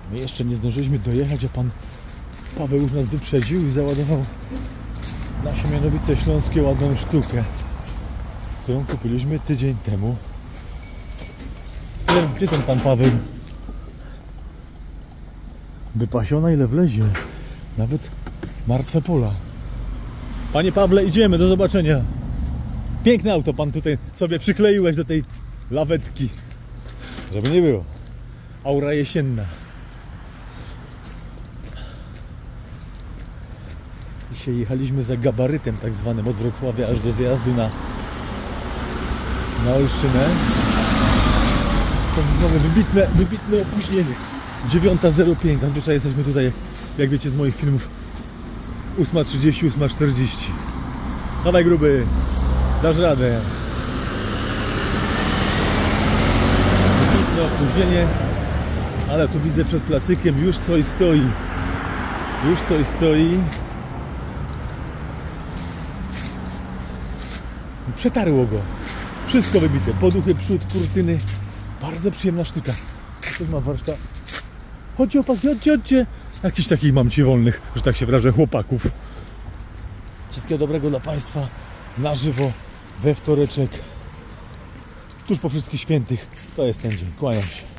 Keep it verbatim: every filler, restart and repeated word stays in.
My jeszcze nie zdążyliśmy dojechać, a pan Paweł już nas wyprzedził i załadował na Siemianowice Śląskie ładną sztukę, którą kupiliśmy tydzień temu. Gdzie ten pan Paweł? Wypasiona ile wlezie. Nawet martwe pola. Panie Pawle, idziemy, do zobaczenia. Piękne auto pan tutaj sobie przykleiłeś do tej lawetki. Żeby nie było. Aura jesienna. Dzisiaj jechaliśmy za gabarytem tak zwanym od Wrocławia aż do zjazdu na na Olszynę. To mamy wybitne, wybitne opóźnienie. dziewiąta zero pięć. Zazwyczaj jesteśmy tutaj, jak wiecie z moich filmów, ósma trzydzieści, ósma czterdzieści. Dawaj gruby, dasz radę. Wybitne opóźnienie, ale tu widzę przed placykiem już coś stoi. Już coś stoi. Przetarło go. Wszystko wybite. Poduchy, przód, kurtyny. Bardzo przyjemna sztuka. Ktoś ma warsztat. Chodźcie, chłopaki, chodźcie, chodźcie. Jakiś takich mam ci wolnych, że tak się wyrażę, chłopaków. Wszystkiego dobrego dla Państwa na żywo we wtoreczek. Tuż po wszystkich świętych. To jest ten dzień. Kłaniam się.